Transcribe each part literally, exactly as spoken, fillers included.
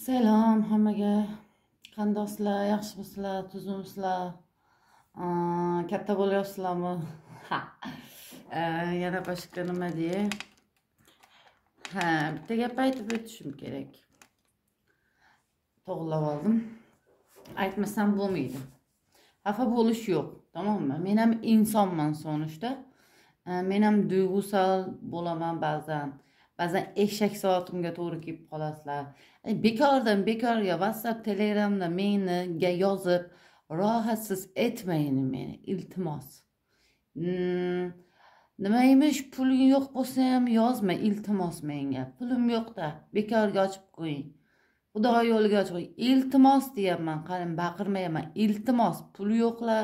Selam hammaga. Qandoqsizlar, yaxshimisizlar, tuzimsizlar? Katta bo'lyapsizlarmi? Ha. Yana boshqa nima dey? Ha, bitta gap aytib o'tishim kerak. To'g'rilab oldim. Aytmasam bo'lmaydi. Xafa bo'lish yo'q, tamommi? Men ham insonman so'nishda. Men ham duyg'usal bo'laman ba'zan. Ba'zan eshak soatimga to'g'ri kelib qolasizlar. Bekordan bekorga WhatsApp, Telegramda menga yozib, rohatsiz etmayin meni, iltimos. Hmm, nimaymiş puling yo'q bo'lsa ham yozma, iltimos menga. Pulim yo'q-da, bekorga ochib qo'ying. Xudo yo'liga ochib qo'ying. Iltimos deyapman, qarim baqirmayman. Iltimos, pul yo'qlar.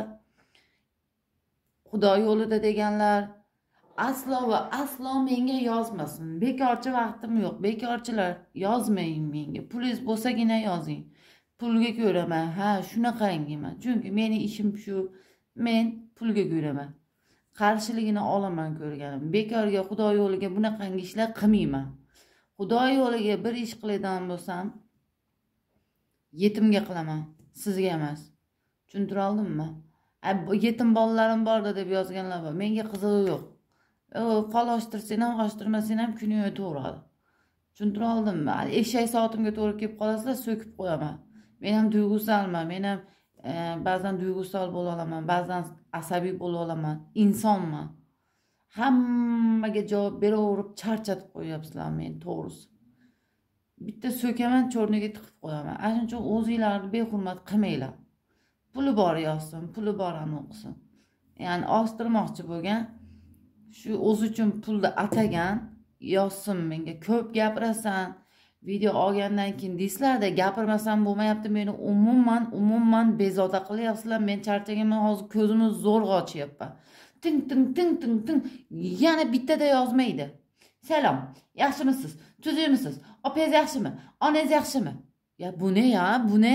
Xudo yo'lida deganlar aslo va aslo menga yozmasin. Bekorchi vaqtim yo'q. Bekorchilar yozmang menga. Pulingiz bo'lsagina yozing. Pulga ko'raman. Ha, shunaqangiman. Chunki meni ishim shu. Men pulga ko'raman. Qarshiligini olaman ko'rganim. Bekorga Xudo yo'liga bunaqangi ishlar qilmayman. Xudo yo'liga bir ish qiladigan bo'lsam, yetimga qilaman, sizga emas. Tushuntira oldimmi? Yetim bolalarim borda deb yozganlar bor. Menga qizig'i yo'q. Qolashtirsan ham, qoshtirmasan ham kuning o'taveradi. Tushuntira oldimmi? Eshak soatimga to'g'ri kelib qolasizlar, so'kib qo'yaman. Men ham duyg'usalman, men ham e, ba'zan duyg'usal bo'la olaman, ba'zan asabiy bo'la olaman. Insonman. Hammaga javob beraverib charchatib qo'yapsizlar meni, to'g'risi. Bitta so'kaman, cho'rniga tiqib qo'yaman. Shuning uchun o'zinglarni behurmat qilmanglar. Puli bor yozsin, puli borini o'qisin. Ya'ni ostirmoqchi bo'lgan, shu o'zi uchun pulni atagan yozsin menga. Ko'p gapirasan, video olgandan keyin deysizlarda gapirmasam bo'lmayapti, meni umuman, umuman bezovta qilyapsizlar. Men charchaganman, hozir ko'zimni zo'rg'a ochyapman. Ting ting ting ting ting. Yana bittada yozmaydi. Salom, yaxshimisiz? Tuzimisiz? Opangiz yaxshimi? Onangiz yaxshimi? Ya bu ne ya? Bu ne?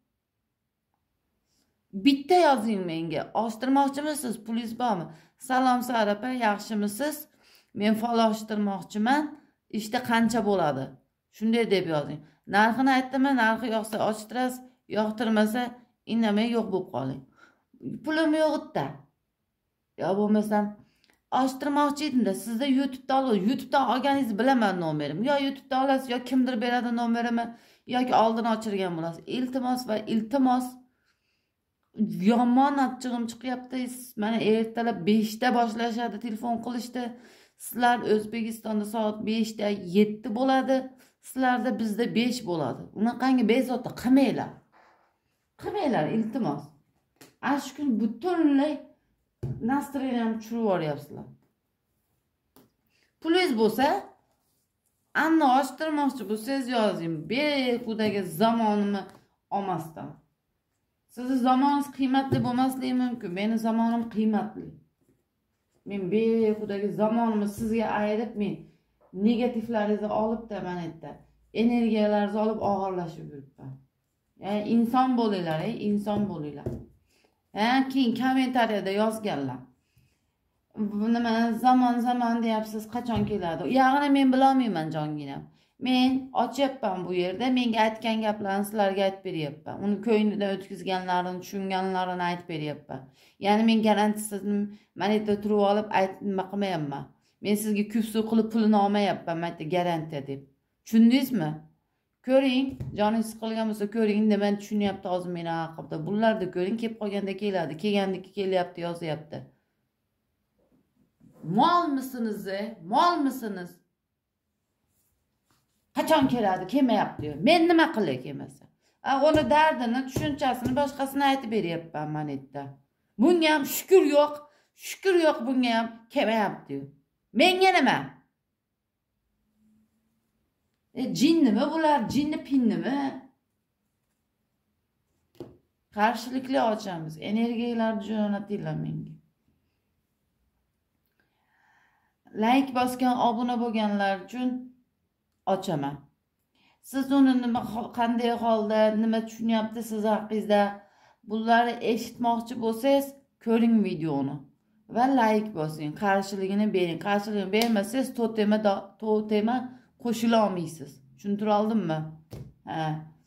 Bitta yozing menga. Oshtirmoqchimisiz? Pulingiz bormi? Salom Sarapa, yaxshimisiz? Men falashtirmoqchiman. Ishda qancha bo'ladi? Shunday deb yozing. Narxini aytdimmi? Narxi yoqsa ochtirasiz, yoqtirmasa indamay yo'q bo'lib qoling. Pulim yo'q-da. Ya bo'lmasam ochtirmoqchi edim-da. Sizda YouTube'da olib, YouTube'dan olganingizni bilaman nomerim. Yo YouTube'dan olasiz, yo kimdir beradi nomerimni, yoki oldin ochirgan bo'lasiz. Iltimos va iltimos. Yomon achchig'im chiqyapti. Mana ertalab beshda boshlashadi telefon qilishdi. Sizlar O'zbekistonda soat beshda yetti bo'ladi. Sizlarda bizda besh bo'ladi. Unaqangi bezovta qilmanglar. Qilmanglar, iltimos. Ash kun butunlay nastroyeniyam tushirib yuboryapsizlar. Pulingiz bo'lsa, anni ochtirmoqchi bo'lsangiz yozing. Behudaga zamonimni olmasdan. Sizni zamoningiz qiymatli bo'lmasligi mumkin. Meni zamonim qiymatli. Men behudaga zamonimni sizga ayirib, men negativlaringizni olib-da mana yerda energiyalaringizni olib og'irlashib yuribman. Ya'ni inson bo'linglar, ey, inson bo'linglar. Ha, keyin kommentariyada yozganlar. Nima zamon zamon deyapsiz, qachon keladi? Ya'ni men bilolmayman jonginam. Men ochyapman bu yerda, menga aytgan gaplarni sizlarga aytib beryapman. Uni ko'nglidan o'tkazganlarini, tushunganlarini aytib beryapman. Ya'ni men garantisiz mana yerda turib olib aytma qilmayapman. Men sizga kufsu qilib pulini olmayapman, mana garantiya deb. Tushundingizmi? Ko'ring, joningiz siqilgan bo'lsa ko'ring, nimani tushunyapti hozir meni haqimda. Bularni ko'ring, kelib qolganda keladi, kelgandiki kelyapti, yozyapti. Molmisiniz, molmisiniz? Qachon keladi, kelmayapti diyor. Men nima qilay kelmasa? Uni dardini, tushunchasini boshqasini aytib beryapman mana yerda. Bunga ham shukr yo'q, shukr yo'q bunga ham kelmayapti diyor. Menga nima? E, jinnimi bular, jinni pinnimi? Qarshilikli ochamiz. Energiyalarni jo'natinglar menga. Like bosgan, obuna bo'lganlar uchun ochaman. Siz uni nima qanday holda, nima tushunyapti siz haqingizda, bularni eshitmoqchi bo'lsangiz, ko'ring videoni va like bosing, qarshiligini bering. Qarshiligini bermasangiz totema totema qo'shila olmaysiz. Tushuntira oldimmi? Ha.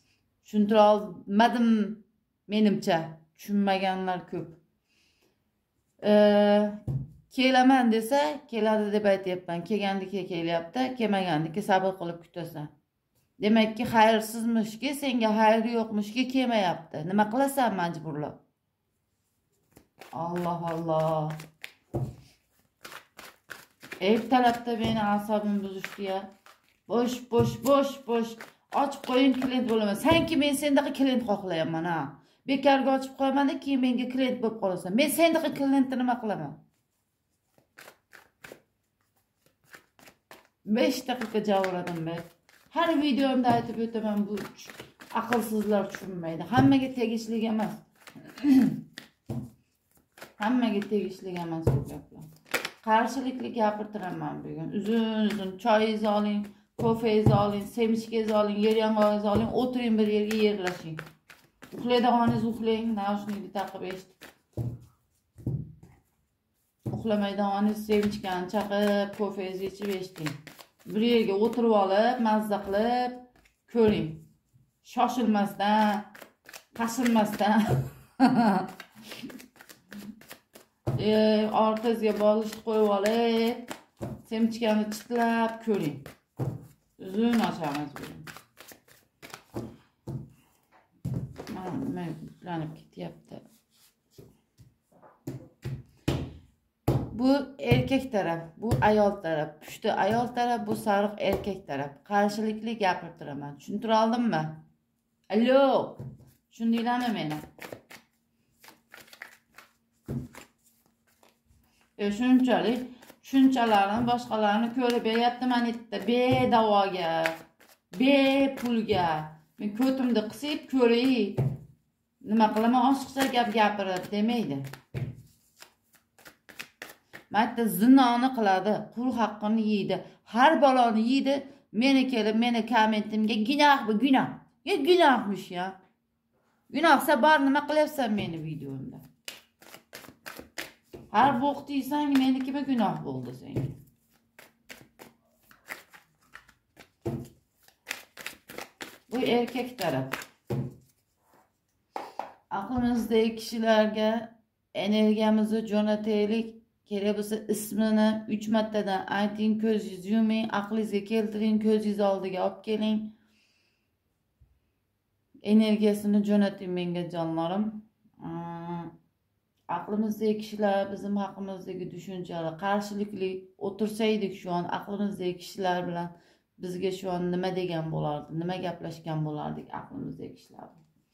Tushuntira olmadim menimcha. Tushunmaganlar ko'p. Ee, kelaman desa, keladi deb aytyapman. Kelgandiki kelyapti, kelmagandiki sabr qilib kutasan. Demakki xayrsizmishki, senga xayri yo'qmishki kelmayapti. Nima qilasan majburlab? Allah Allah. Ertalabda meni asabim buzishdi ya. Boş boş boş boş. Ochib qo'ying, klient bo'laman. Sanki men sendaqa klient xohlayapman ha. Bekarga ochib qo'yman-da, keyin menga klient bo'lib qolasan. Men sendaqa klientni nima qilaman? besh daqiqa javradim ben. Her videomda aytib o'taman, bu aqlsizlar tushunmaydi. Hammaga tegishli emas. Hammaga tegishli emas bu gaplar. Qarshilikli gapirtiraman bugun. Uzun-uzun choyingizni oling, kofengizni oling, semichkangizni oling, yer yong'og'ingizni oling, o'tiring bir yerga yerlashing. Uxlaydiganingiz uxlang, naushnikni taqib eshitib. Uxlamaydiganingiz semichkani chaqib, kofengizni ichib eshiting. Bir yerga o'tirib olib, mazza qilib ko'ring. Shoshilmasdan, qasilmasdan. e, orqangizga bog'lishni qo'yib olib, semichkani chitlab ko'ring. Uzun ochamiz buni. Mana nima yuklanib ketyapti. Bu erkek taraf, bu ayol taraf. Pushti ayol taraf, bu sariq erkek taraf. Qarshilikli gapirtiraman. Tushuntira oldimmi? Allo. Tushundinglarmi meni? E shunchalik, shunchalarni boshqalarni ko'rib beryaptiman itda, bedavoga, bepulga. Men ko'timni qisib ko'ray. Nima qilaman, oshiqcha gap gapirib demaydi. Mayda zinoni qiladi, qul haqqini yeydi, har baloni yeydi. Meni kelib, meni kommentimga gunoh bu, gunoh. Ya gunohmish ya. Gunohsa bor, nima qilyapsan meni videomda? Har vaqt yeysan, menikimi gunoh bo'ldi senga. Bu erkek taraf. Aqlimizdagi kishilarga energiyamizni jo'nataylik. Kerak bo'lsa ismini uch martadan ayting, ko'zingizni yuming, aqlingizga keltiring, ko'zingiz oldiga olib keling. Energiyasini jo'nating menga jonlarim. Aqlimizdagi kishilar bizim haqimizdagi tushunchalar qarshilikli o'tirsaydik shu an aqlimizdagi kishilar bilan bizga shu an nima degan bo'lardi, nima gaplashgan bo'lardik aqlimizdagi kishilar.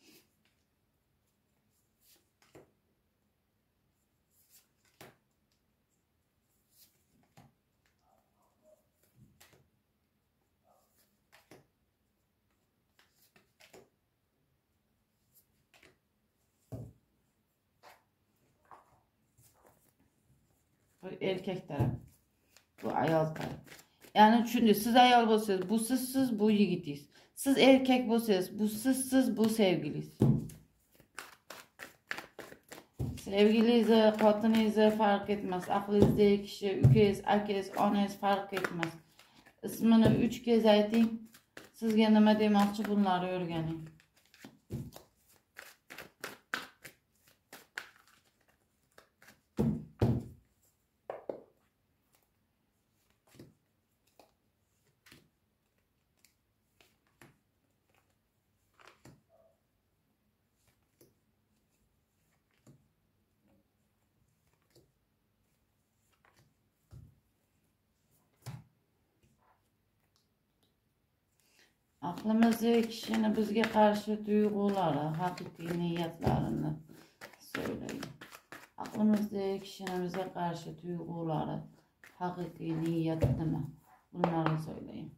Bu erkek taraf, bu ayol taraf. Yani çünkü siz ayol bo'lsangiz, bu siz, siz bu yigitingiz. Siz erkek bo'lsangiz, bu siz, siz bu sevgiliyiz. Sevgiliyizni, xotiningizni fark etmez. Aqlingizdagi kishi, ukangiz, akangiz, onangiz fark etmez. İsmini uch kez ayting. Sizga nima demoqchi bunlarni o'rganing. Aklımızdaki kişinin bizge karşı duyguları, hakiki niyetlerini söyleyin. Aklımızdaki kişinin bize karşı duyguları, hakiki niyetini bunları söyleyin.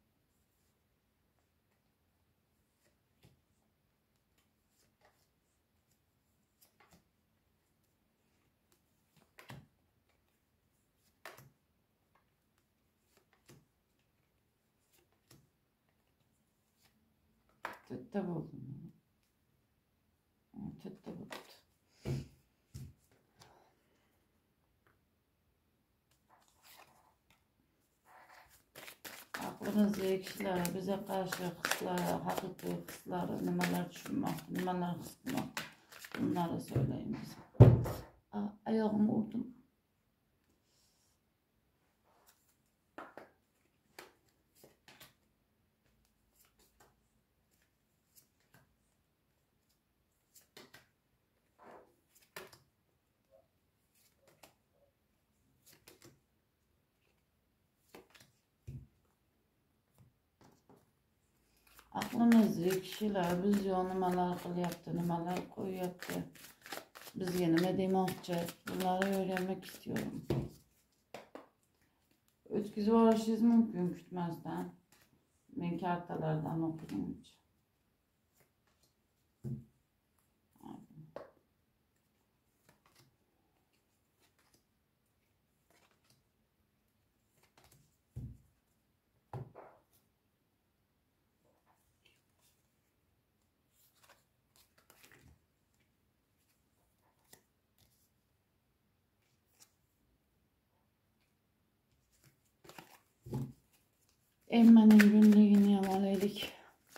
Tütte buldum. Tütte buldum. Aklınızdaki kişiler bize karşı hısları, hakiki hısları, nimeler düşünmek, nimeler kısmak, bunları söyleyin bize. Aa, ayağımı vurdum. Aklımızdaki kişiler biz yo nimeler kılyaptı, nimeler koyuyaptı. Biz yine ne demoqchi, bunları öğrenmek istiyorum. Ötküzü varışınız mümkün kütmezden. Ben kartalardan okudum hiç. Emmenin günlüğünü yamalıydık.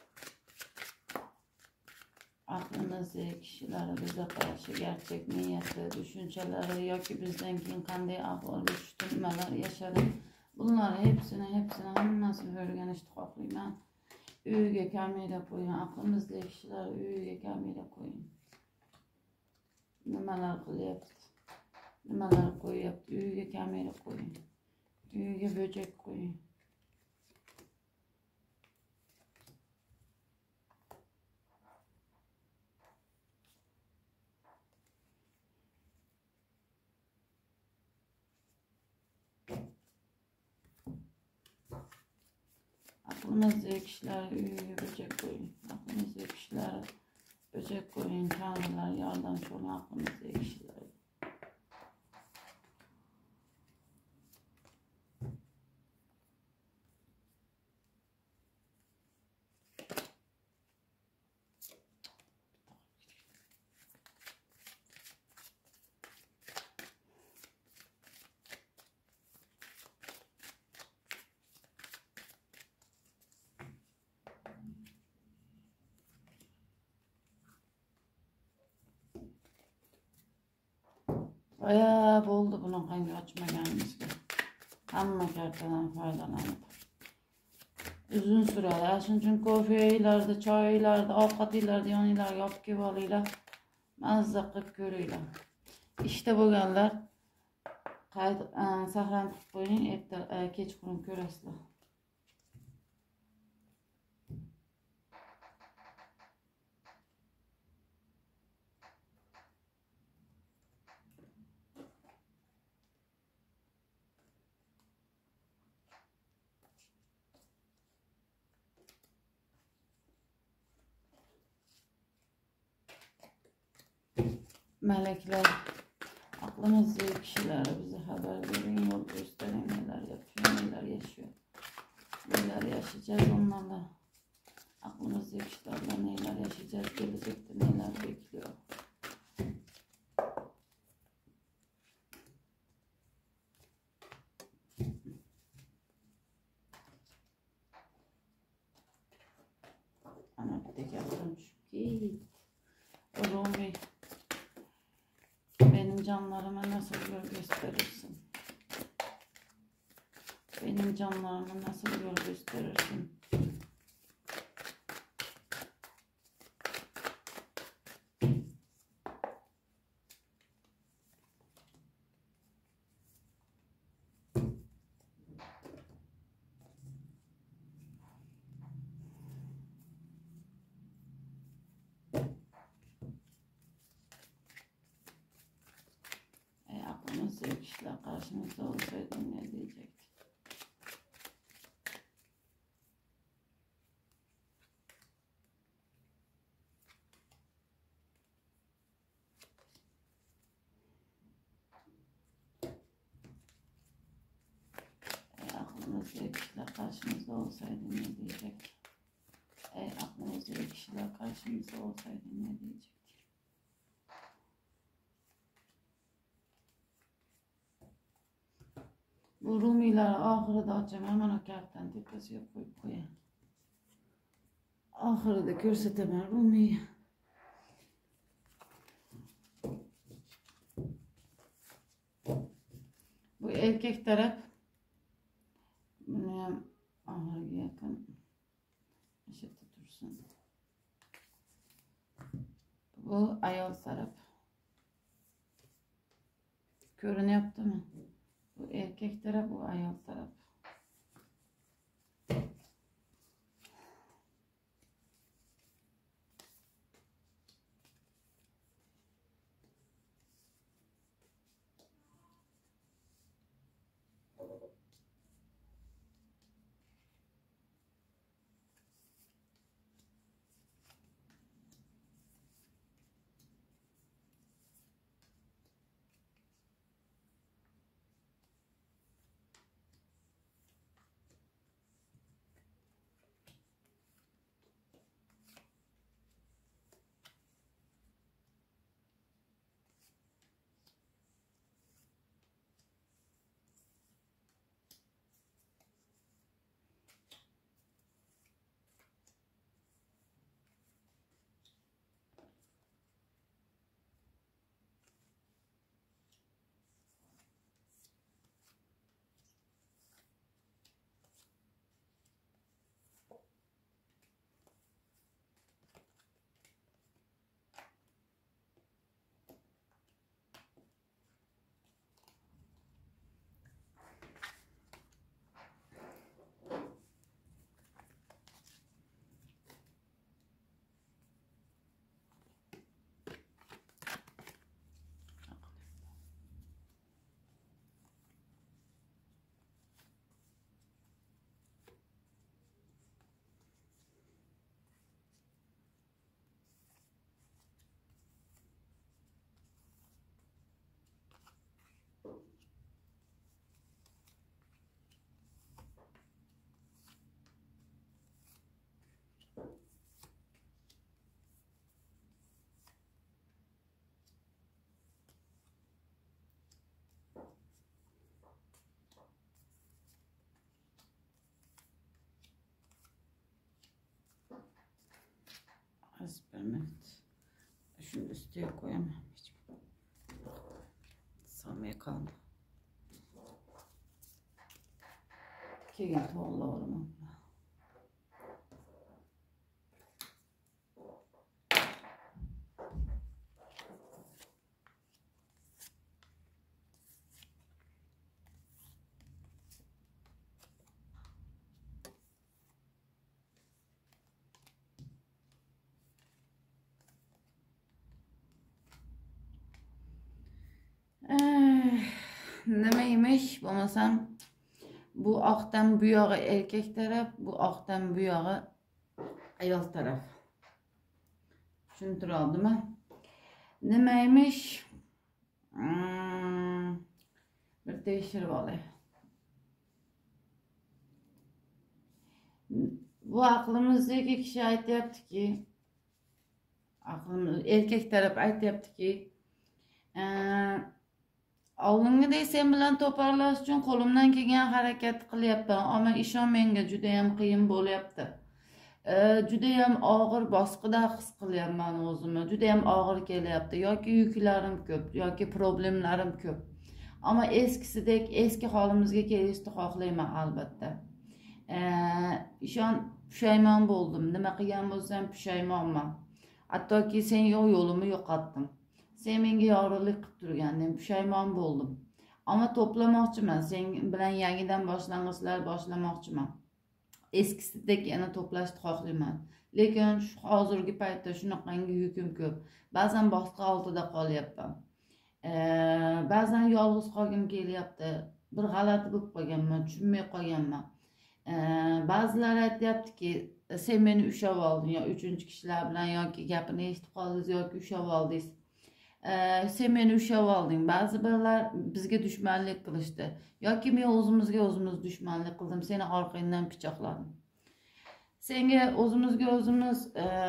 Aklımızdaki kişiler bize karşı gerçek niyeti, düşünceleri ya ki bizden keyin qanday ahvol düşünmeler yaşadı. Bunları hepsini hepsini hammasini o'rganishni xohlayman. Uyiga kamera qo'ying. Aklimizdagi kişiler uyiga kamera qo'ying. Nimalar qilyapti? Nimalar qo'yyapti? Uyiga kamera qo'ying. Uyiga böcek qo'ying. Aklınızdaki kişiler uyiga böcek qo'ying. Aklınızdaki kişiler böcek qo'ying. Tanrılar yordamchi olun aklınızdaki kişiler. Bayağı oldu bunun hangi açmaganimizga. Hamma kartadan faydalanıp. Uzun süreler, shuning uchun kofeylarda, choylarda, ovqatlarda yoninglarga olib kelib olinglar. Mazza qilib ko'ringlar. İşte bo'lganlar qayd saqlanib qo'ying, erta kechqurun ko'rasizlar. Melekler, aklımızdaki kişiler bize haber verin, yol gösterin, neler yapıyor, neler yaşıyor. Neler yaşayacağız onlarla. Aklımızdaki kişilerle neler yaşayacağız, gelecekte neler bekliyor. Ana bir tek yaptım şu git. Rumi. Benim canlarıma nasıl yol gösterirsin? Benim canlarıma nasıl yol gösterirsin? E, aklımızdaki kişiler karşımızda olsaydı ne diyecektik? Aklınızdaki kişiler karşımızda olsaydı ne diyecek? Ey aklınızdaki kişiler karşımızda olsaydı ne diyecek? Bu rumiylar ahırda açamam. Mana kartdan tepasiga qo'yib qo'yay. Ahırda ko'rsataman rumiy. Bu erkek taraf. Bunu ham ahırga yaqin. Şurada dursun. Bu ayol taraf. Görünüyor mi? Bu erkek taraf, bu ayol taraf. Az bir minut. Şunu üstüne koyamam hiç. Sığmaya kalma. Keyin to'g'rilaverman. Nimeymiş bo'lmasam bu oqdan bu yog'i erkek taraf, bu oqdan bu yog'i ayol taraf. Tushuntira oldimmi? Nimeymiş? Hmm, bir tekshirib olay. Bu aqlimizdagi kishi aytayaptiki, aqlimiz erkek taraf aytayaptiki, oldingidek sen bilan to'parlash uchun qo'limdan kelgan harakat qilyapman, ammo ishon menga juda ham qiyin bo'lyapti. Juda ham og'ir bosqida his qilyapman o'zimni. Juda ham og'ir kelyapti. Yoki yuklarim ko'p, yoki problemlarim ko'p. Ammo eskisidek eski holimizga kelishni xohlayman albatta. Ishon pushaymon bo'ldim. Nima qilgan bo'lsam pushaymonman. Hattoki sen yo'q yo'limni yo'qotdim. Sen menga yorug'lik qilib turganding, pushaymon bo'ldim. Ammo to'plamoqchiman, sen bilan yangidan boshlang'ichlar boshlamoqchiman. Eskisidek yana to'plashni xohlayman. Lekin hozirgi paytda shunaqangi yukim ko'p. Ba'zan boshqa oldida qolyapman. Ba'zan yolg'iz qolgim kelyapti. Bir g'alati bo'lib qolganman, tushunmay qolganman. Ba'zilar aytayaptiki, sen meni ushlab olding, yo uchinchi kishilar bilan yoki gapini eshitib qoldingiz yoki ushlab oldingiz. Sen meni ushlab olding. Ba'zi birlar bizga dushmanlik qilishdi. Yoki men o'zimizga o'zimiz dushmanlik qildim, seni orqangdan pichoqladim. Senga o'zimizga o'zimiz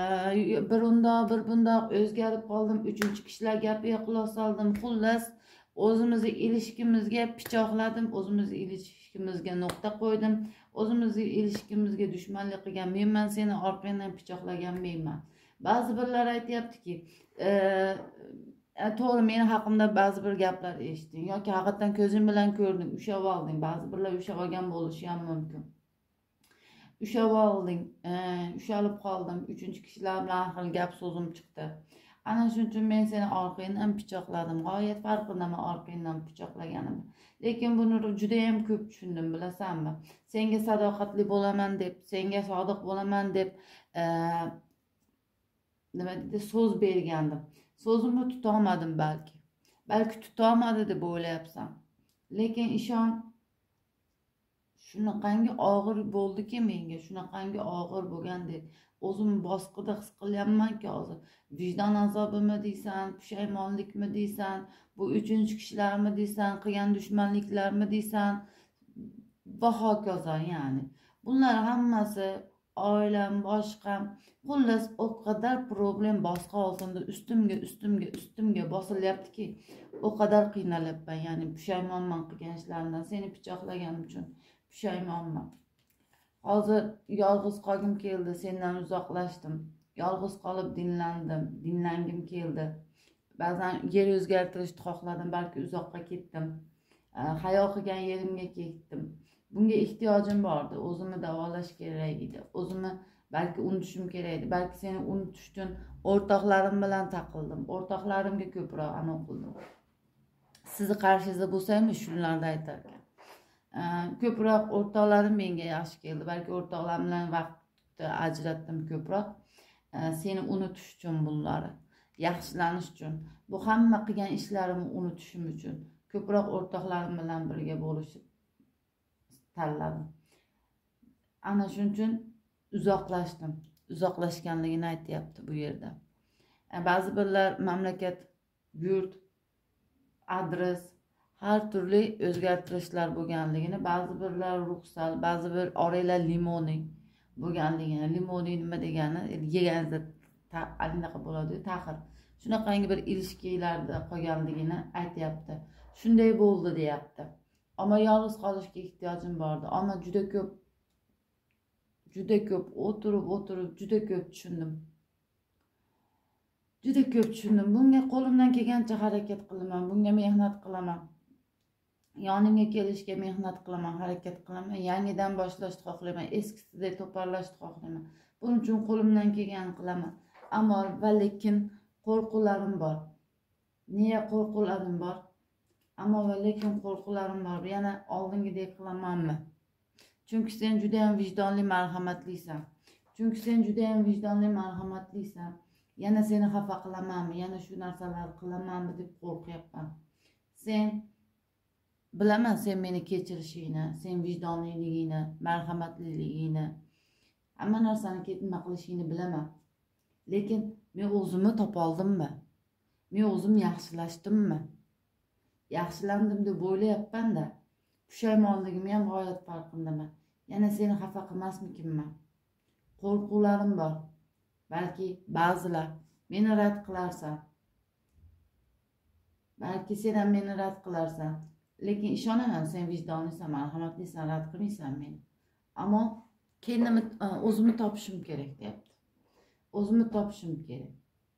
bir undoq, bir bundoq o'zgarib qoldim, uchinchi kishilar gapiga quloq soldim. Xullas, O'zimizni ilişkimizga pichoqladim, o'zimizni ilişkimizga nuqta qo'ydim. O'zimizni ilişkimizga dushmanlik qilgan menman, seni orqangdan pichoqlagan menman. Ba'zi birlar aytayaptiki, e, to'g'ri meni haqimda ba'zi bir gaplar eshitding yoki haqiqatan ko'zing bilan ko'rding, ushlab olding. Ba'zi birlar ushlab olgan bo'lishi ham mumkin. Ushlab olding, e, ushalib qoldim. Uchinchi kishilar bilan har xil gap so'zim chiqdi. Ana shuning uchun men seni orqangdan pichoqladim. G'oyat farqindaman orqangdan pichoqlaganim. Lekin buni juda ham ko'p tushundim, bilasanmi? Senga sadoqatli bo'laman deb, senga sodiq bo'laman deb e, nima deydi, so'z bergandim. So'zimni tuta olmadim balki. Balki tuta olmadi deb o'ylayapsan. Lekin ishon, shunaqangi og'ir bo'ldiki menga, shunaqangi og'ir bo'lgandek o'zimni bosqida his qilyapmanki hozir. Vijdon azobimi deysan, pushaymonlikmi deysan, bu uchinchi kishilarmi deysan, qilgan dushmanliklarmi deysan va hokazo. Ya'ni bunlar hammasi oilam, boshqam, xullas o qadar problem boshqa oldimda ustimga ustimga ustimga bosilyaptiki, o qadar qiynalyapman. Ya'ni pushaymonman qilgan ishlarimdan, seni pichoqlaganim uchun pushaymonman. Hozir yolg'iz qolgim keldi, sendan uzoqlashdim. Yolg'iz qolib dinlandim, dinlangim keldi. Ba'zan yer o'zgartirishni xohladim, balki uzoqqa ketdim. Hayo qilgan yerimga ketdim. Bunga ehtiyojim bordi. O'zimni davolash kerak edi. O'zimni balki unutishim kerak edi. Balki seni unutish uchun o'rtoqlarim bilan taqildim. O'rtoqlarimga ko'proq anav qildim. Sizni qarshingizda bo'lsam, shunlarni aytarkan. Ko'proq o'rtoqlarim menga yaxshi keldi. Balki o'rtoqlarim bilan vaqtni ajratdim ko'proq. Seni unutish uchun bunlari, yaxshilanish uchun. Bu hamma qilgan ishlarimni unutishim uchun ko'proq o'rtoqlarim bilan birga bo'lishib tanladim. Ana shuning uchun uzoqlashdim. Uzoqlashganligini aytyapti bu yerda. Ba'zi birlar mamlakat, yurt, adres, har turli o'zgartirishlar bo'lganligini, ba'zi birlar ruxsal, ba'zi bir oranglar limoniy bo'lganligini. Limoniy nima degani? Yeganingizda anaqa bo'ladi, ta'xir. Shunaqangi bir ilishkilarda qolganligini aytyapti. Shunday bo'ldi deyapti. Ammo yolg'iz qolishga ehtiyojim bordi. Ammo juda ko'p juda ko'p o'tirib o'tirib juda ko'p tushundim. Juda ko'p tushundim. Bunga qo'limdan kelgancha harakat qilaman, bunga mehnat qilaman. Yonimga kelishga mehnat qilaman, harakat qilaman. Yangidan boshlashni xohlayman, eskisidek to'parlashni xohlayman. Buning uchun qo'limdan kelganini qilaman. Ammo va lekin qo'rquvlarim bor. Nega qo'rquvlarim bor? Ammo va lekin qo'rquvlarim bor. Yana oldingidek qilamanmi? Chunki sen juda ham vijdonli, marhamatlisan. Chunki sen juda ham vijdonli, marhamatlisan. Yana seni xafa qilamanmi? Yana shu narsalarni qilamanmi deb qo'rqyapman. Sen bilaman, sen meni kechirishingni, sen vijdonliligingni, marhamatliligingni, hamma narsani ketma qilishingni bilaman. Lekin men o'zimni topa oldimmi? Men o'zim yaxshilashdimmi? Yaxshilandim deb o'ylayapman-da. Pushaymonligimni ham g'oyat farqindaman. Yana seni xafa qilmasmikinman? Qo'rquvlarim bor. Balki ba'zilar meni rad qilarsan. Balki sen ham meni rad qilarsan. Lekin ishonaman, sen vijdonlisan, marhamatlisan, rad qilmaysan meni. Ammo kendimni o'zimni topishim kerak deyapti. O'zimni topishim kerak.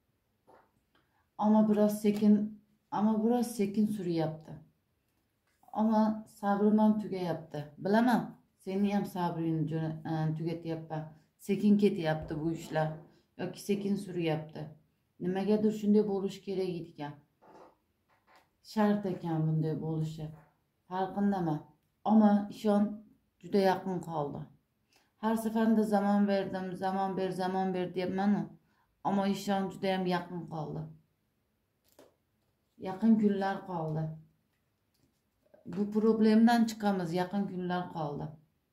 Ammo biroz sekin, ammo biroz sekin suryapti. Ammo sabrim ham tugayapti. Bilaman, seni ham sabringni tugatyapman. Sekin ketyapti bu ishlar yoki sekin suryapti. Nimagadir shunday bo'lish kerak ekan. Shart ekan bunday bo'lishi. Farqindaman. Ammo ishon juda yaqin qoldi. Har safarda zamon berdim, zamon ber, zamon ber deyapman-ku. Ammo ishon juda ham yaqin qoldi. Yaqin kunlar qoldi. Bu problemdan chiqamiz, yaqin kunlar qoldi.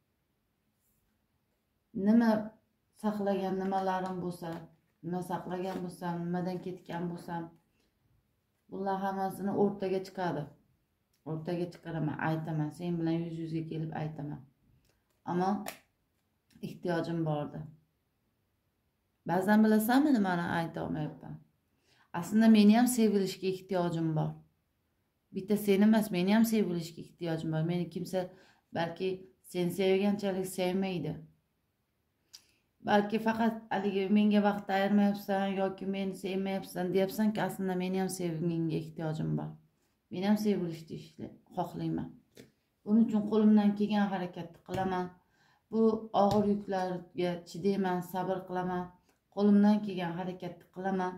Nima saqlagan nimalarim bo'lsa, nima saqlagan bo'lsam, nimadan ketgan bo'lsam, bunlar hammasini o'rtaga chiqadi. O'rtaga chiqaraman, aytaman, sen bilan yuz yuzga kelib aytaman. Ammo ehtiyojim bordi. Ba'zan bilasanmi, nimani ayta olmayapman? Aslida meni ham sevilishga ehtiyojim bor. Bitta seni emas, meni ham sevilishga ehtiyojim bor. Meni kimsa balki sen sevganchalik sevmaydi. Balki faqat haligi menga vaqt ayirmayapsan yoki meni sevmayapsan deyapsanki, aslida meni ham sevgingga ehtiyojim bor. Men ham sevilishni xohlayman. Buning uchun qo'limdan kelgan harakatni qilaman. Bu og'ir yuklarga chidayman, sabr qilaman. Qo'limdan kelgan harakatni qilaman.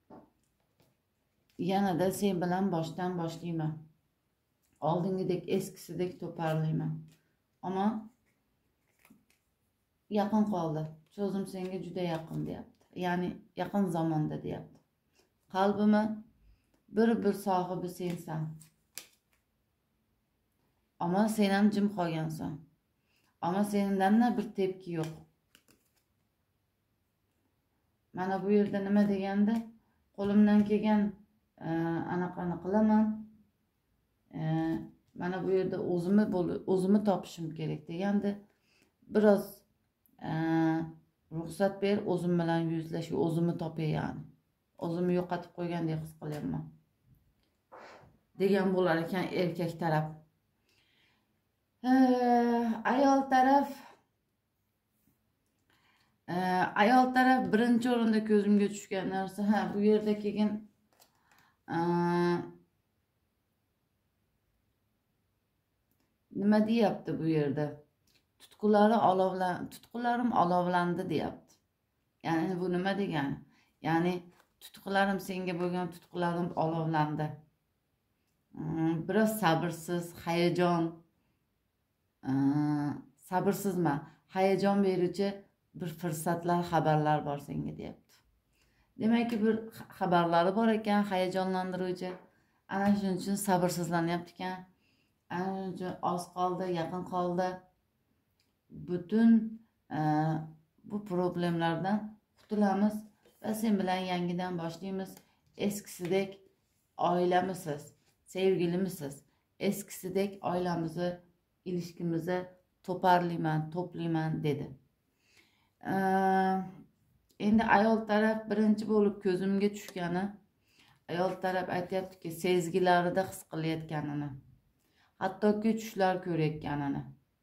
Yanada sen bilan boshdan boshlayman. Oldingidek, eskisidek to'parlayman. Ammo yaqin qoldi. So'zim senga juda yaqin deyapti. Ya'ni yaqin zamonda deyapti. Qalbimi bir-bir sohibi sensan. Ammo sen ham jim qolgansan. Ammo sendan bir tepki yo'q. Mana bu yerda nima deganda, qo'limdan kelgan anaqani qilaman. E, mana bu yerda o'zimni o'zimni topishim kerak deganda, biroz e, ruxsat ber, o'zim bilan yuzlash, o'zimni topay yani. O'zimni yo'qotib qo'ygandek his qilyapman. Degan bo'lar ekan erkak taraf. E, ayol taraf e, ayol taraf birinchi o'rinda ko'zimga tushgan narsa, ha, bu yerda kelgan e, nima deyapti bu yerda? Tutqulari olovlan, tutqularim olovlandi deyapti. Ya'ni bu nima degani? Ya'ni tutqularim, senga bo'lgan tutqularim olovlandi. Biroz sabrsiz, hayajon, sabrsizman, hayajon beruvchi bir fursatlar, xabarlar bor senga deyapti. Demakki bir xabarlari bor ekan, hayajonlantiruvchi. Ana shuning uchun sabrsizlanyapti ekan. Ana shuning uchun oz qoldi, yaqin qoldi. Bütün e, bu problemlardan qutulamiz va sen bilan yangidan boshlaymiz. Eskisidek oilamisiz, sevgilimisiz. Eskisidek oilamizni, ilişkimizni to'parlayman, to'playman dedi. E, endi ayol taraf birinchi bo'lib ko'zimga tushgani, ayol taraf aytayaptiki, sezgilarida his qilayotganini, hattoki tushlar ko'rayotganini.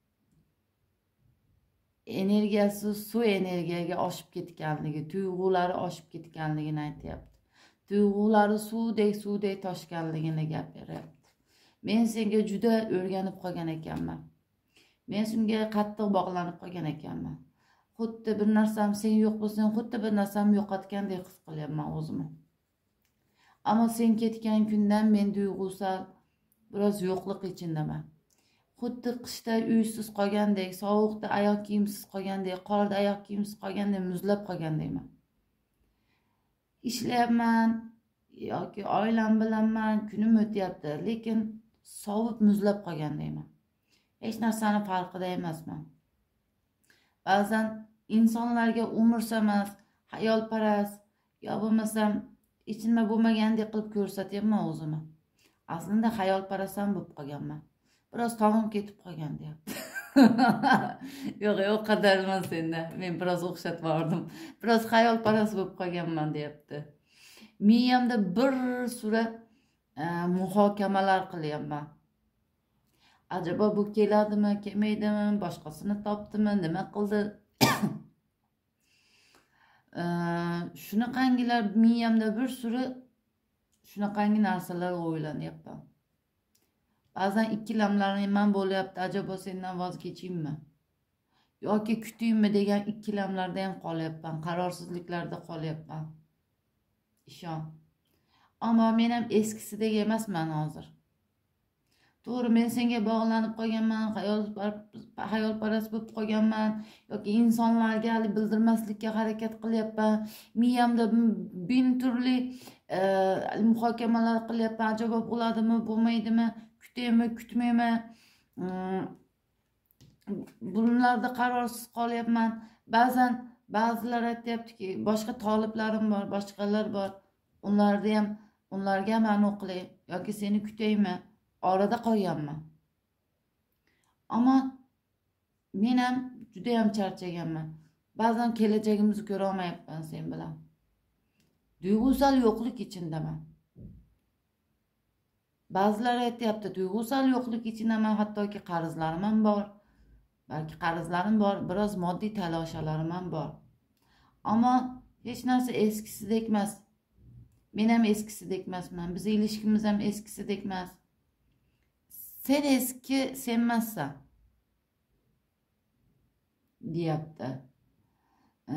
Energiyasi suv energiyaga oshib ketganligi, tuyg'ulari oshib ketganligini aytyapti. Tuyg'ulari suvdek suvdek toshganligini gapiryapti. Men senga juda o'rganib qolgan ekanman. Men senga qattiq bog'lanib qolgan ekanman. Xuddi bir narsam sen yo'q bo'lsang, xuddi bir narsam yo'qotgandek his qilyapman o'zimni. Ammo sen ketgan kundan men tuyg'usal biroz yo'qlik ichindaman. Xuddi qishda uysiz qolgandek, sovuqda oyoq kiyimsiz qolgandek, qorda oyoq kiyimsiz qolgandek, muzlab qolgandayman. Ishlayapman yoki oilam bilanman, kunim o'tyapti, lekin sovib muzlab qolgandayman. Hech narsani farqida emasman. Ba'zan insonlarga umrsamas, hayolparast, yo bo'lmasam ichimda bo'lmagandek qilib ko'rsatyapman o'zimni. Aslida hayolparast ham bo'lib qolganman. Biroz tog'im ketib qolgan deyapti. Yo'q, yo'q, qadar emas endi. Men biroz o'xshatib bordim. Biroz xayolparast bo'lib qolganman deyapti. Miyamda bir sura e, muhokamalar qilyapman. Acaba bu keladimi, kelmaydimi, boshqasini topdimi, nima qildi? e, Shunaqangilar miyamda bir sura shunaqangi narsalar o'ylanyapman. Ba'zan ikkilamlarim bo'lyapti, acaba sendan voz kechaymi yoki kutaymi degan ikkilamlarda ham qolyapman, qararsizliklarda qolyapman. Ishon. Ammo men ham eskisidek emasman hozir. To'g'ri, men senga bog'lanib qolganman, hayolparast bo'lib qolganman yoki insonlarga bildirmaslikka harakat qilyapman. Miyamda bin turli e, muhokamalar qilyapman. Acaba bo'ladimi, bo'lmaydimi? Kutaymi, kutmaymi? Bunlarda qarorsiz qolyapman. Ba'zan ba'zilar aytayaptiki, boshqa talablarim bor, boshqalar bor. Ularni ham, ularga ham aniq qilay yoki seni kutaymi? Orada qolganman. Ammo men ham juda ham charchaganman. Ba'zan kelajagimizni ko'ra olmayapman sen bilan. Ba'zilar aytyapti, tuyg'usal yo'qlik ichidaman, hattoki qarzlarim ham bor. Balki qarzlarim bor, biroz moddiy talashalarim ham bor. Ammo hech narsa eskisidek emas. Men ham eskisidek emasman. Biz ilişkimiz ham eskisidek emas. Sen eski, sen emassan, deyapti. Ee,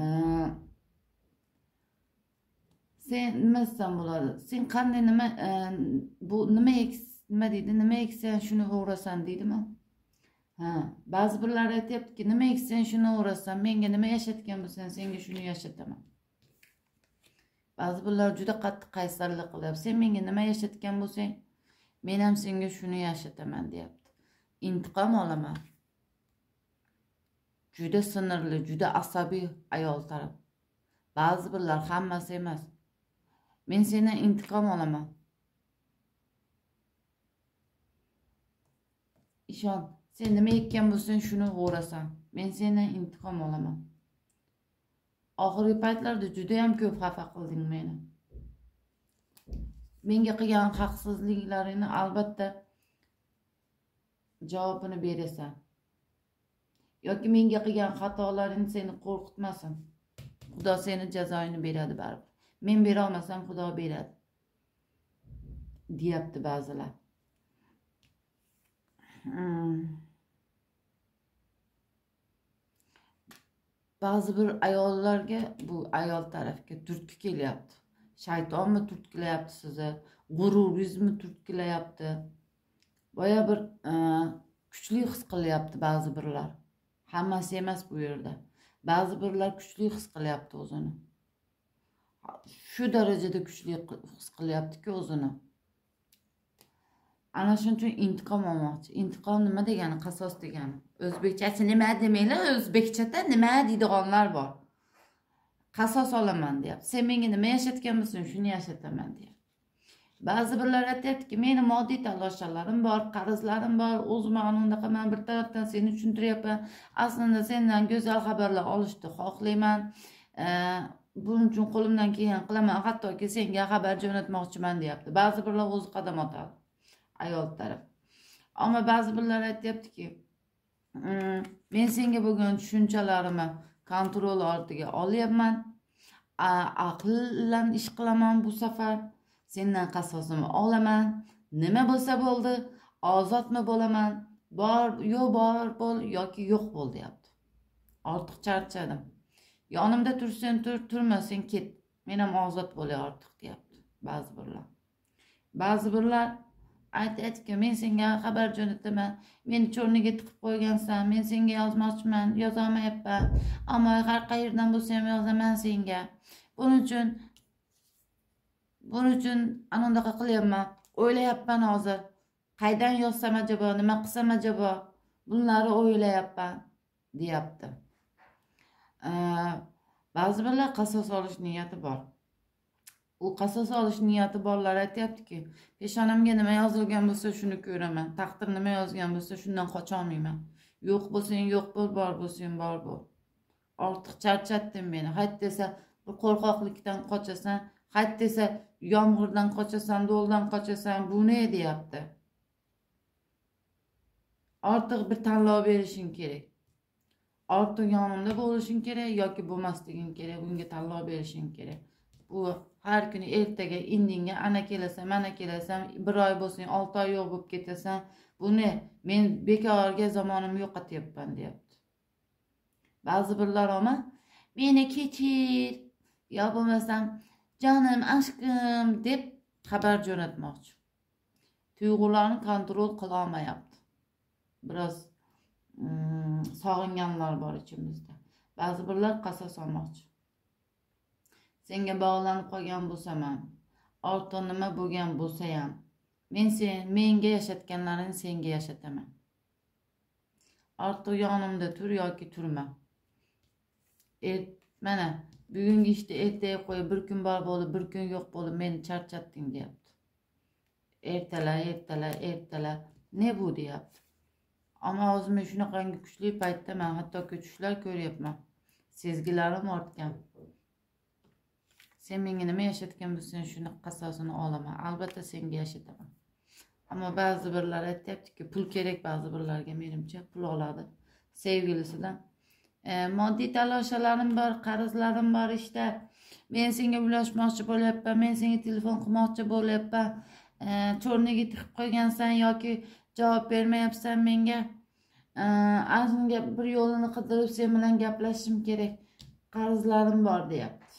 sen nimasan bo'ladi? Sen qanday nima e, bu nima eks nima deydi? Nima eksan shuni o'rasan deydimi? Ha, ba'zi birlar aytayaptiki, nima eksan shuni o'rasan, menga nima yashatgan bo'lsan, senga shuni yashataman. Ba'zi birlar juda qattiq qaysarlik qilyapti. Sen menga nima yashatgan bo'lsang, men ham senga shuni yashataman, deyapti. Intiqom olaman. Juda sinirli, juda asabiy ayol taraf. Ba'zi birlar, hammasi emas. Men sendan intiqom olaman. Ishon, sen nima ekkan bo'lsang shuni o'rasan. Men sendan intiqom olaman. Oxirgi paytlarda juda ham ko'p xafa qilding meni. Menga qilgan haqsizliklaringni albatta javobini berasan. Yoki menga qilgan xatolaring seni qo'rqitmasin. Xudo seni jazoini beradi baribir. Men bera olmasam Xudo beradi, deyapti ba'zilar. Hmm. Ba'zi bir ayollarga, bu ayol tarafga turtki kelyapti. Shaytonmi turtkilayapti sizni, g'ururingizmi turtkilayapti. Boya bir e, kuchli his qilyapti ba'zi birlar. Hammasi emas bu yerda. Ba'zi birlar kuchli his qilyapti o'zini. Shu darajada kuchli his qilyaptiki o'zini. Ana shuning uchun intiqom olmoqchi. Intiqom nima degani? Qasos degani. O'zbekchasi nima demaylar, o'zbekchada nima deydiganlar bor. Qasos olaman deyapti. Sen menga nima yashatgan bo'lsang, shuni yashataman deyapti. Ba'zi birlar aytayaptiki, meni moddiy talashalarim bor, qarzlarim bor, o'zim unaqa men bir tarafdan seni tushuntiryapman. Aslida sendan go'zal xabarlar olishni xohlayman. Buning uchun qo'limdan kelgan qilaman, hattoki senga xabar jo'natmoqchiman deyapti. Ba'zi birlar o'zi qadam otadi, ayol taraf. Ammo ba'zi birlar aytayaptiki, men senga bo'lgan tushunchalarimni kontrol ortiga olyapman. Aql bilan ish qilaman bu safar. Sendan qasosimni olaman. Nima bo'lsa bo'ldi, ozodmi bo'laman. Bor, yo bor bo'l yoki yo'q bo'l, deyapti. Ortiq charchadim. Yonimda tursen tur, turmasang ket. Men ham ozod bo'lay ortiq, deyapti ba'zi birlar. Ba'zi birlar aytayaptiki, men senga xabar jo'nataman. Meni cho'rniga tiqib qo'ygansan. Men senga yozmoqchiman, yozolmayapman. Ammo har qayerdan bo'lsa ham yozaman senga. Buning uchun Buning uchun anondaqa qilyapman. O'ylayapman hozir. Qaydan yozsam acaba, nima qilsam acaba? Bunlarni o'ylayapman, deyapti. Ba'zi birlar qasos olish niyati bor. U qasos olish niyati borlar aytayaptiki, peshonamga nima yozilgan bo'lsa shuni ko'raman. Taqdir nima yozgan bo'lsa shundan qocha olmayman. Yo'q bo'lsang yo'q bo'l, bor bo'lsang bor bo'l. Ortiq charchatding meni. Hayt desa bir qo'rqoqlikdan qochasan, hayt desa yomg'irdan qochasan, do'ldan qochasan, bu ne deyapti. Ortiq bir tanlov berishing kerak. Ortiq yonimda bo'lishing kerak yoki bo'lmasliging kerak. Bunga tanlov berishing kerak. Bu har kuni ertaga indinga ana kelasan, mana kelasan, bir oy bo'lsang, olti oy yo'q bo'lib ketasan. Bu ne? Men bekorga zamonimni yo'qotyapman, deyapti. Ba'zi birlar ama meni kechir, yo bo'lmasam jonim, aşkım deb xabar jo'natmoqchi. Tuyg'ularni kontrol qila olmayapti. Biroz mm, sog'inganlar bor ichimizda. Ba'zi birlar qasos olmoqchi. Senga bog'lanib qolgan bo'lsam ham, ortiq nima bo'lgan bo'lsa ham, men sen menga yashatganlaringni senga yashataman. Ortiq yonimda tur yoki turma. Er, mana bugungi ishni ertaga qo'yib, bir kun bor bo'lib, bir kun yo'q bo'lib, meni charchatding, deyapti. Ertala, ertala, ertala, ne bu, deyapti. Ammo o'zimga shunaqangi kuchli paytda men hatto tushlar ko'ryapman. Sezgilarim ortgan. Sen menga nima yashatgan bo'lsang, shuni qasosini olaman. Albatta senga yashataman. Ama ba'zi birlar aytyaptiki, pul kerak ba'zi birlarga, menimcha pul oladi sevgilisidan. E, moddiy talashalarim bor, qarzlarim bor, işte men senga ulashmoqchi bo'lyapman, men senga telefon qilmoqchi bo'lyapman, e, cho'rniga tiqib qo'ygansan yoki javob bermayapsan menga. E, aslida bir yo'lini qidirib sen bilan gaplashishim kerak, qarzlarim bor deyapti.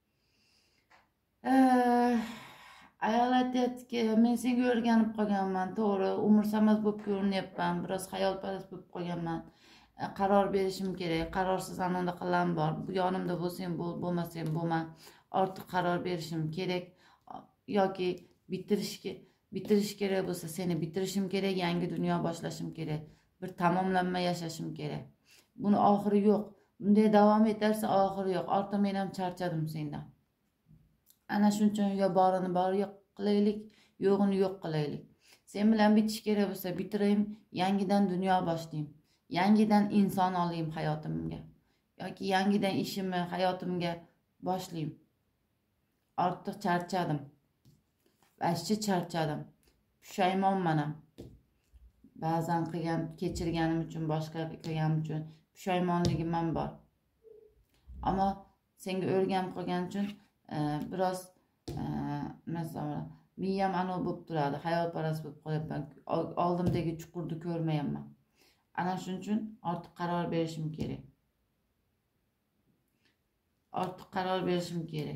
E, ayol aytyaptiki, men senga o'rganib qolganman, to'g'ri, umrsamas bo'lib ko'rinyapman, biroz xayolparast bo'lib qolganman. Qaror berishim kerak, qarorsiz anaqa bor. Bu yonimda bo'lsang bo'l, bo'lmasang bo'lma. Ortiq qaror berishim kerak yoki bitirishga bitirish kerak bo'lsa seni bitirishim kerak, yangi dunyo boshlashim kerak, bir tamomlanma yashashim kerak. Buni oxiri yo'q. Bunday davom etarsa oxiri yo'q. Ortiq men ham charchadim sendan. Ana shuning uchun yo borini bor yo'q qilaylik, yo'g'ini yo'q qilaylik. Sen bilan bitish kerak bo'lsa bitirayim, yangidan dunyo boshlayim. Yangidan inson olayım hayotimga yoki yangidan ishimni hayotimga boshlayim. Ortiq charchadim. Vashchi charchadim. Pushaymonman ham. Ba'zan qilgan, kechirganim uchun, boshqa qilganim uchun pushaymonligim ham bor. Ammo senga o'rganib qolganim uchun e, biroz e, masalan, miyam anav bo'lib turadi, xayolparast bo'lib qolyapman. Oldimdagi chuqurni ko'rmayapman. Ana shuning uchun ortiq qaror berishim kerak. Ortiq qaror berishim kerak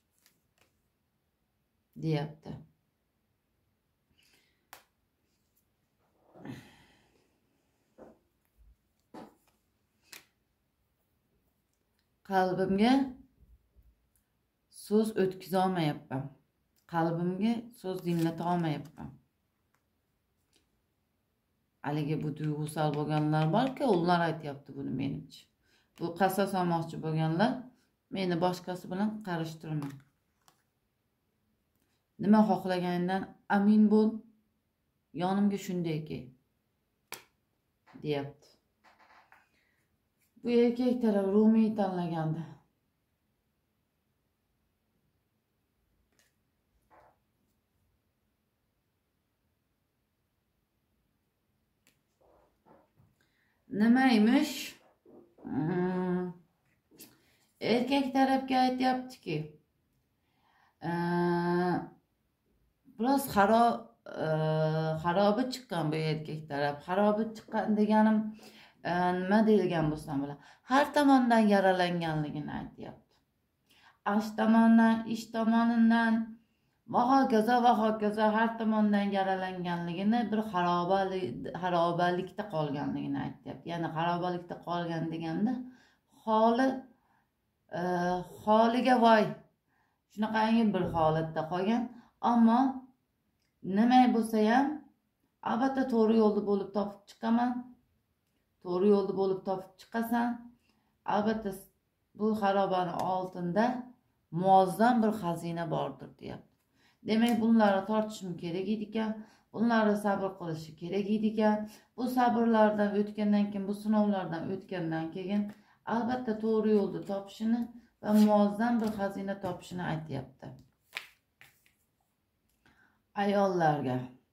deyapti. Qalbimga so'z o'tkiza olmayapman. Qalbimga so'z dinlata olmayapman. Haligi bu duyg'usal bo'lganlar borki, ular aytyapti buni menimcha. Bu qasos olmoqchi bo'lganlar meni boshqasi bilan qarishtirma. Nima xohlaganingdan amin bo'l, yonimga shunday kel deyapti. Bu erkak taraf Rumiy tanlagandi. Nimaymiş? Hmm. Erkek tarafga aytyaptiki, ee, biroz xarob e, xarobi chiqqan bu erkak taraf. Xarobi chiqqan deganim e, nima deyilgan bo'lsa bo'la, har tomondan yaralanganligini aytyapti. Ash tomonidan, ish tomonidan va hokazo va hokazo har tomondan yaralanganligini, bir xarobalik xarobalikda qolganligini aytyapti. Ya'ni xarobalikda qolgan deganda holi e, holiga voy shunaqangi bir holatda qolgan. Ammo nima bo'lsa ham albatta to'g'ri yo'lda bo'lib topib chiqaman. To'g'ri yo'lda bo'lib topib chiqasan. Albatta bu xarobani altında muazzam bir xazina bordir deyapti. Demak, bunlarni tortishim kerak ekan, bunlarni sabr qilishi kerak ekan. Bu sabrlardan o'tgandan keyin, bu sinovlardan o'tgandan keyin albatta to'g'ri yo'lda topishini va muazzam bir xazina topishini aytyapti. Ayollarga.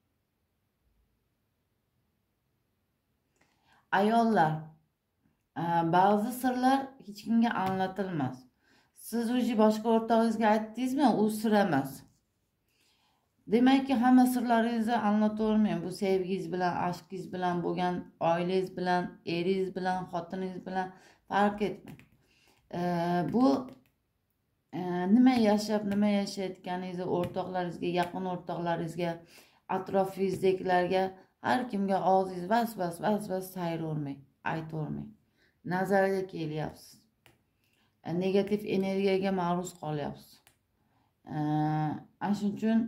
Ayollar, ba'zi sirlar hech kimga anlatilmas. Siz o'zi boshqa o'rtog'ingizga aytdingizmi, u sir emas. Demakki, hamma sirlaringizni anlatavermang. Bu sevgingiz bilan, aşkingiz bilan bo'lgan, oilangiz bilan, eringiz bilan, xotiningiz bilan farq etmaydi. Bu e, nima yashab, nima yashayotganingizni o'rtoqlaringizga, yaqin o'rtoqlaringizga, atrofingizdagilarga, har kimga og'zingiz vas vas vas vas sayravermang, aytavermang. Nazarga kelyapsiz. Negativ energiyaga maruz qolyapsiz. Ana shuning uchun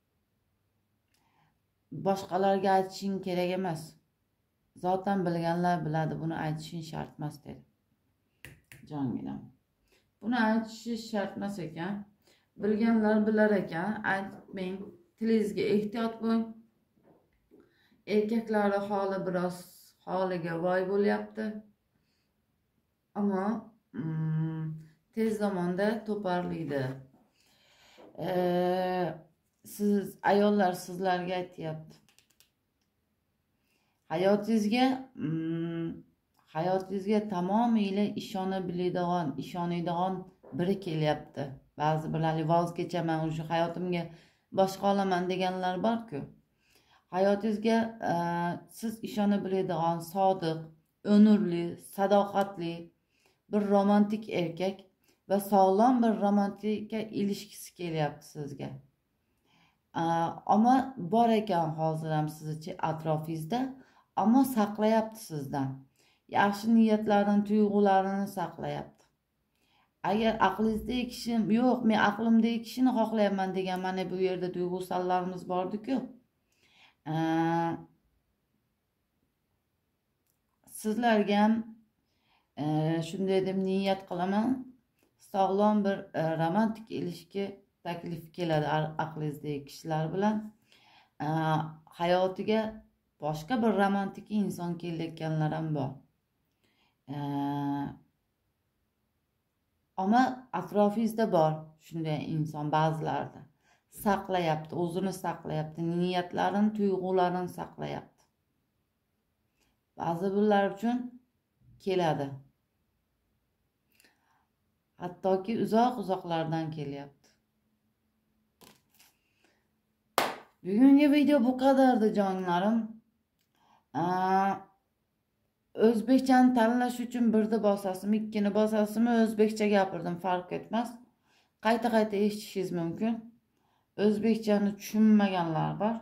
boshqalarga aytishing kerak emas. Zotan bilganlar biladi, buni aytishing shart emas dedi. Jonginam. Buni aytish shart emas ekan. Bilganlar bilar ekan, aytmang. Tilingizga ehtiyot bo'ling. Erkaklarning holi biroz holiga voy bo'lyapti. Ammo hmm, tez zamonda to'parlaydi. Ee, siz ayollar sizlarga aytyapti. Hayotingizga mm, hayotingizga tamomila ishonabilidigan, ishonadigan biri kelyapti. Ba'zi birlar voz kechaman, o'sha hayotimga boshqa olaman deganlar bor-ku. Hayotingizga e, siz ishonabilidigan, sodiq, onurli, sadoqatli bir romantik erkak va sog'lom bir romantika ilişkisi kelyapti sizga. E, Ama bor ekan hozir ham sizni atrofingizda, ama saqlayapti sizdan. Yaxshi niyatlarini, tuyg'ularini saqlayapti. Agar aqlingizdagi kishi yo'q, men aqlimdagi kishini xohlayapman degan mana bu yerda tuyg'usallarimiz bordi-ku. Sizlarga ham shunday deb niyat qilaman, sog'lom bir romantik ilişki taklif keladi aqlingizdagi kishilar bilan. Hayotiga boshqa bir romantik inson kelayotganlar ham bor. Ama atrofingizda bor shunday inson, ba'zilarda saqlayapti, o'zini saqlayapti, niyatlarini, tuyg'ularini saqlayapti. Ba'zi birlar uchun keladi. Hattoki uzoq-uzoqlardan kelyapti. Bugungi video bu kadardi jonlarim. O'zbekchani tanlash uchun birni bosasizmi, ikkini bosasizmi, o'zbekcha gapirdim, farq etmaz. Qayta-qayta eshitishingiz mumkin. O'zbekchani tushunmaganlar bor.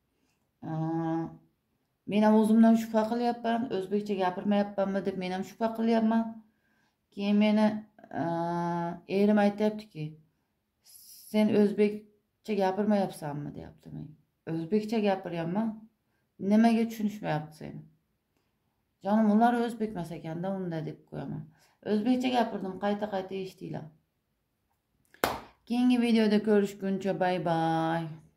Men ham o'zimdan shubha qilyapman, o'zbekcha gapirmayapmanmi deb men ham shubha qilyapman. Keyin meni erim aytayaptiki, sen o'zbekcha gapirmayapsanmi deyapti menga. O'zbekcha gapiryapman. Nimaga tushunishmayapti seni? Canım ular o'zbekmas ekanda, unda deb qo'yaman. O'zbekcha gapirdim, qayta-qayta eshitinglar. Keyingi videoda ko'rishguncha bay bay.